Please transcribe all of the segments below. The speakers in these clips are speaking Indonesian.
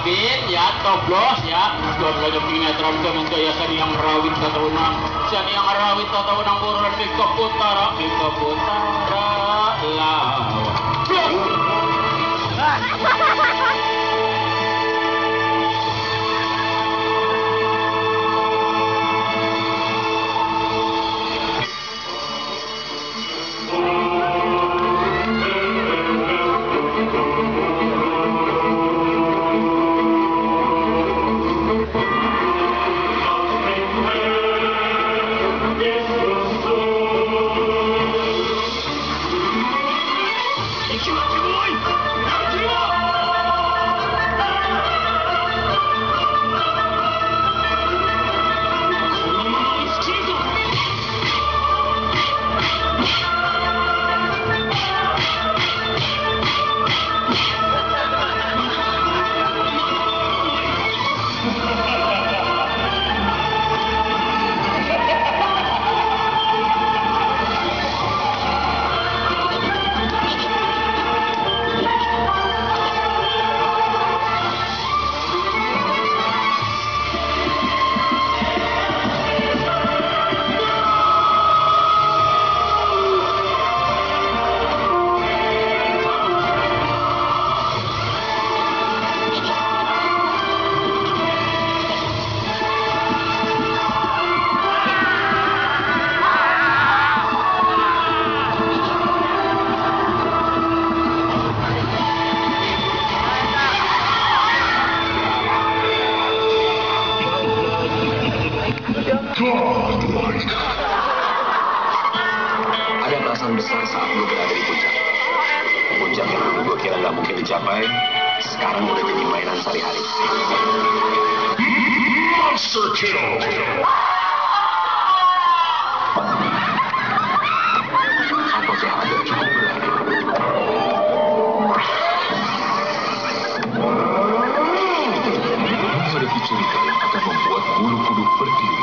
Bin ya toblos ya sekolah yang pinetram untuk ya yang rawit tataunang yang rawit tataunang burulan Mika Putara Ada perasaan besar saat gue berada di puncak. Puncak yang dulu gue kira gak mungkin dicapai, sekarang udah jadi mainan sehari-hari. Monster Kill. Apakah ada cukup berani? Ada kecurigaan yang akan membuat bulu kuduk berdiri.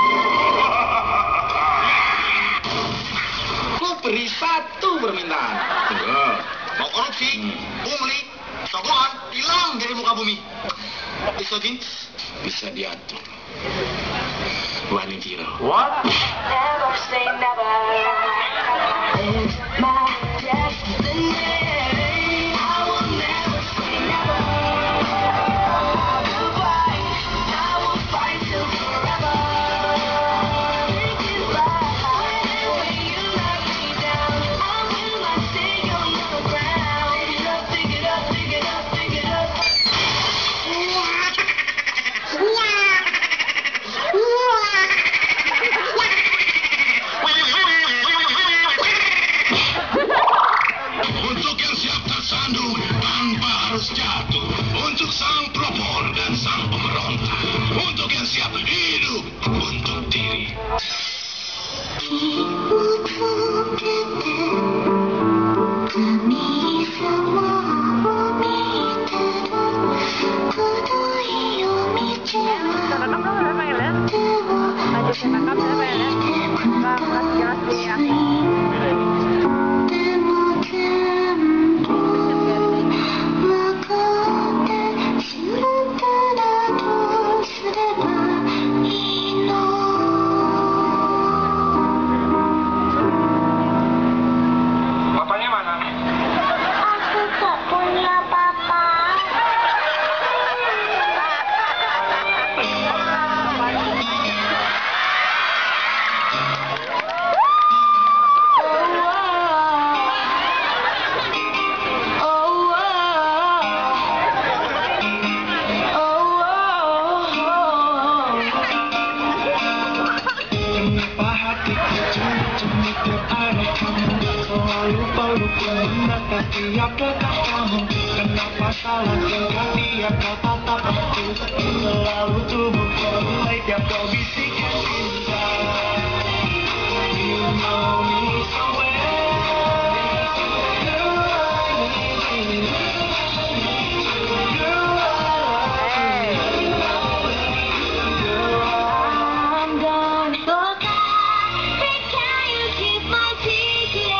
Beri satu permintaan. Enggak. Mau korupsi, pungli, sokongan, hilang dari muka bumi. Bisa Jin? Bisa diatur. Wani Kiro. What? Never say never. It's my destiny. I will never say never. I will fight till forever. Make it right. When you let me down, I will not stay on the ground. Pick it up, pick it up, pick it up, pick it Untuk yang siap tersandung tanpa harus jatuh. Untuk sang pelopor dan sang pemberontak. Untuk yang siap hidup untuk diri. Bapaknya mana? Aku tak punya papa. Kenapa hatiku cemit ada kamu? Selalu lupa menatap tiap dekat kamu. Kenapa salah tingkah tiap kau tatap aku? Selalu tubuhku mulai tiap kau bisikan cinta. You know me so well. Girl, I need you. Girl, I love you. I'm gonna forget. Can you keep my secret?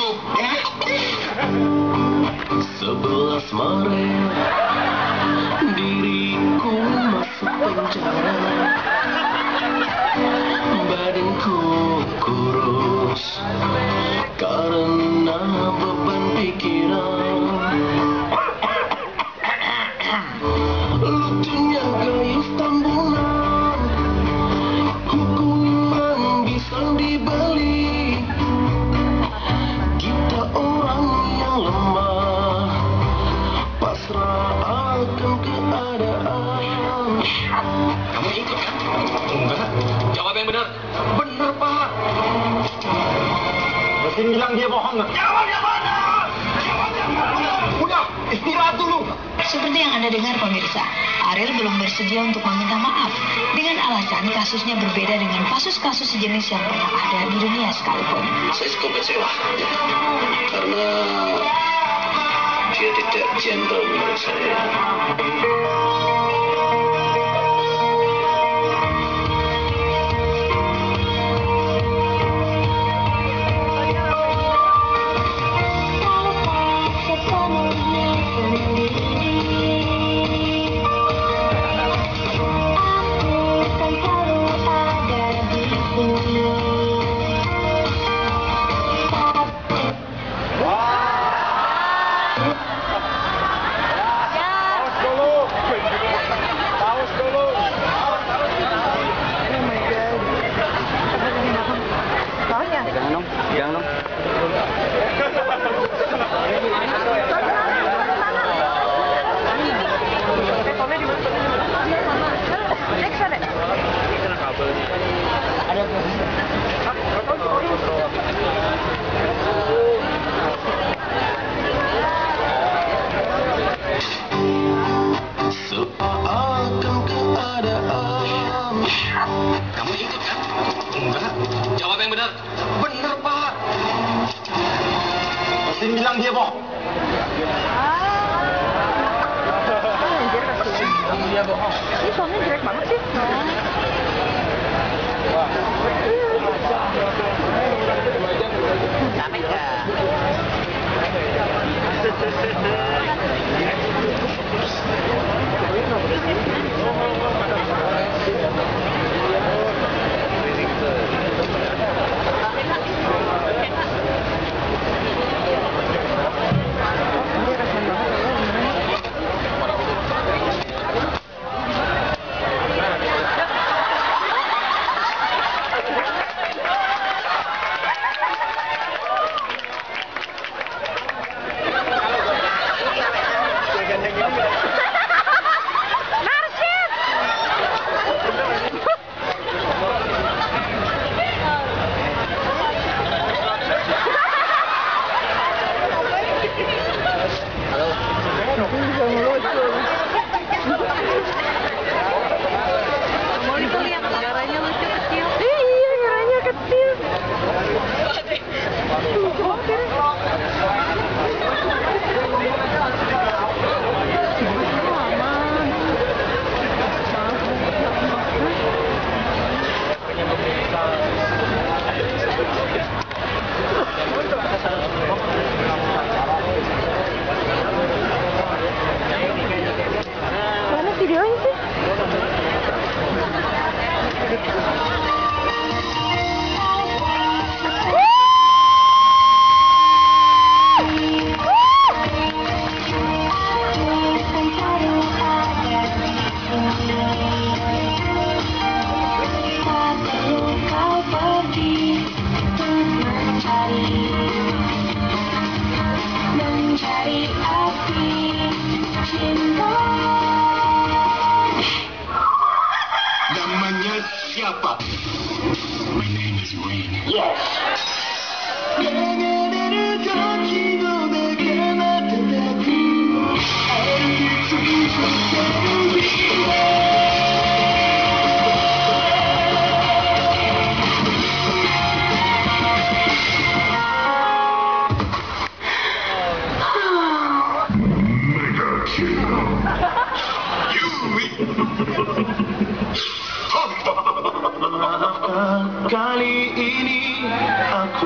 lu. 11 Maret diriku masuk penjara, badanku kurus karena beban pikiran. Lucunya gayus tambunan, hukuman bisa dibeli. Kita orang yang lemah, pasrah akan keadaan. Kamu ikut kan? Enggak. Jawab yang benar. Benar, Pak. Mesin bilang dia bohong nggak? Jawab yang benar! Jawab yang benar! Udah, istirahat dulu. Seperti yang Anda dengar pemirsa, Ariel belum bersedia untuk meminta maaf dengan alasan kasusnya berbeda dengan kasus-kasus sejenis yang pernah ada di dunia sekalipun. Saya cukup kecewa karena dia tidak gentle menurut saya. Kamu ikut kan? Enggak. Jawab yang benar. Benar, Pak. Mesin bilang dia bohong. Dia bohong. Ini suaminya jelek banget sih. Capek nggak?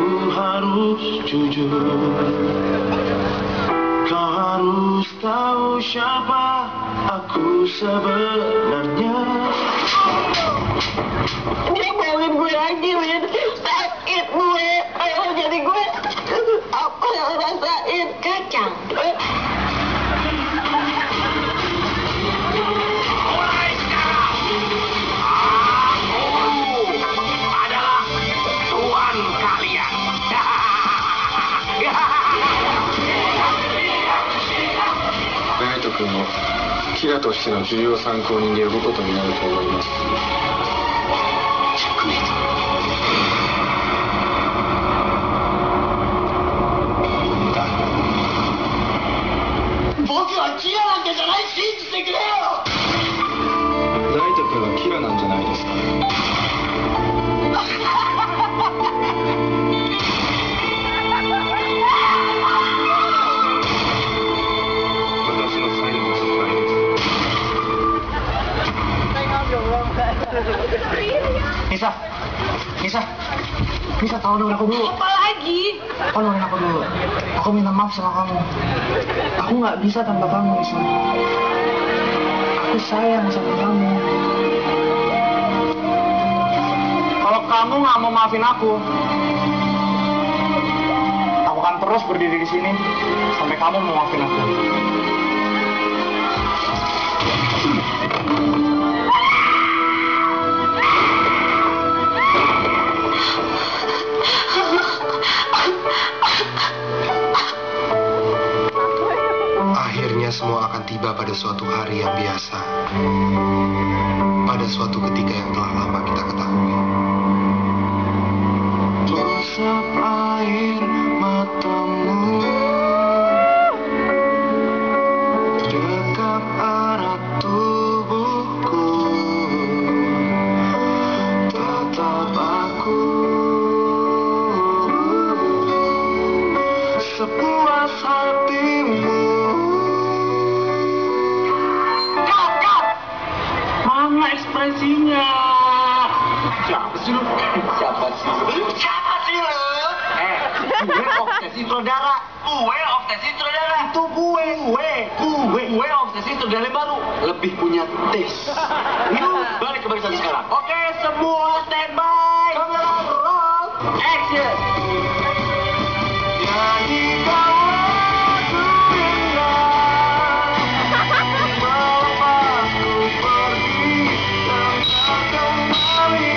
Aku harus jujur. Kau harus tahu siapa aku sebenarnya. Dia bohongin gue lagi, Win. Sakit gue. Ayo jadi gue. Apa yang lo rasain? Kacang. Mulai sekarang, aku adalah tuan kalian. ナイト君もキラとしての重要参考人で呼ぶことになると思います。 僕はキラなんかじゃない。信じてくれよ。 ナイト君はキラなんじゃないですか。私の最後の失敗です。 Nisa, tahu dong aku dulu. Apa lagi? Tolongin aku dulu. Aku minta maaf sama kamu. Aku nggak bisa tanpa kamu, Nisa. Aku sayang sama kamu. Kalau kamu nggak mau maafin aku akan terus berdiri di sini sampai kamu mau maafin aku. Akhirnya semua akan tiba pada suatu hari yang biasa. Pada suatu ketika yang telah lama kita ketahui. Usap air matamu, dekap erat tubuhku, tatap aku sepuas hatimu. Mana ekspresinya? Siapa sih lu? Siapa sih lu? Gue obsesi saudara. Gue obsesi saudara. Itu gue obsesi saudara baru. Lebih punya taste. Yuk, balik ke barisan sekarang. Oke, semua standby. Kamera roll. Action. Jadi kau indah, melepasku pergi dan tak kembali.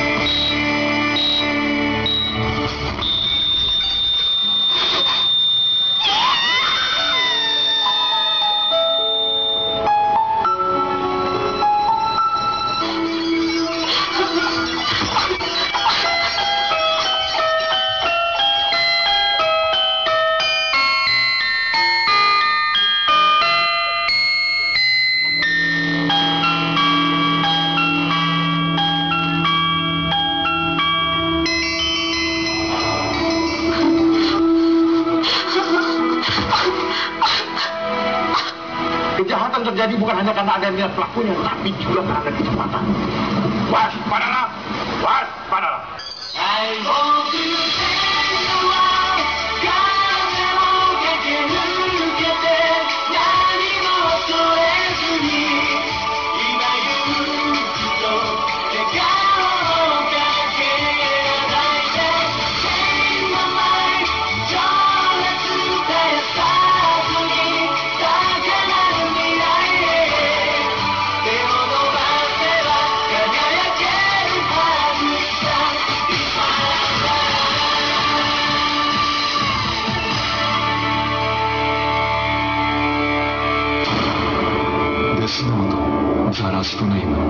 Kejahatan terjadi bukan hanya karena ada niat pelakunya, tapi juga karena kecepatan. Waspadalah! Waspadalah! I want to take the world,風を駆け抜けて、何も恐れずに、今勇気と笑顔をかけられて、Change my mind、情熱絶やさずに、高鳴る未来へ、手を伸ばせば輝けるはずさ。デスノート、ザラストネーム。